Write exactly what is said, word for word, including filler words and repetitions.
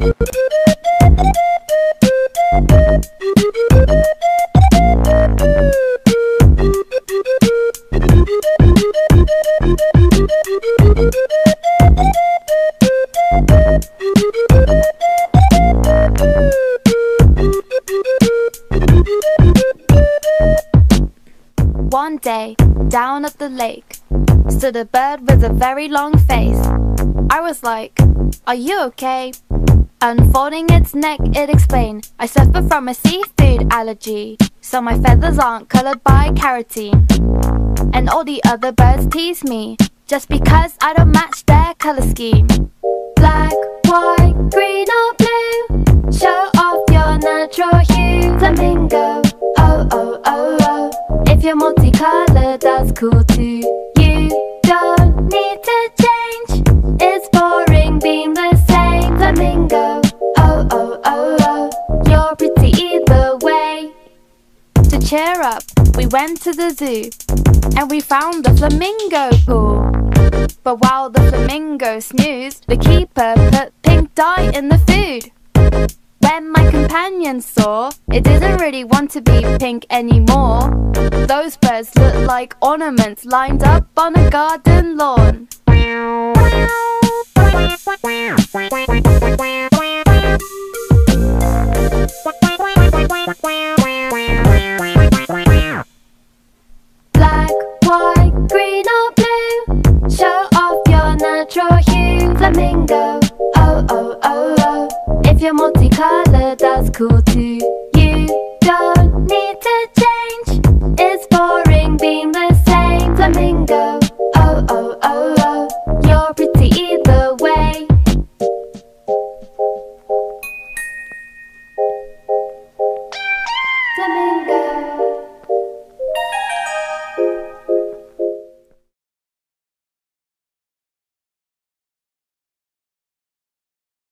One day, down at the lake, stood a bird with a very long face. I was like, "Are you okay?" Unfolding its neck, it explained, "I suffer from a seafood allergy, so my feathers aren't coloured by carotene. And all the other birds tease me, just because I don't match their colour scheme. Black, white, green or blue, show off your natural hue. Flamingo, oh oh oh oh, if you're multicoloured that's cool too. You don't need to change, it's boring being the same. Flamingo, oh oh oh oh, you're pretty either way." To cheer up, we went to the zoo, and we found the flamingo pool. But while the flamingo snoozed, the keeper put pink dye in the food. When my companion saw, it didn't really want to be pink anymore. Those birds looked like ornaments lined up on a garden lawn. Black, white, green or blue, show off your natural hue. Flamingo, oh oh oh oh, if you're multicoloured that's cool too. You don't need to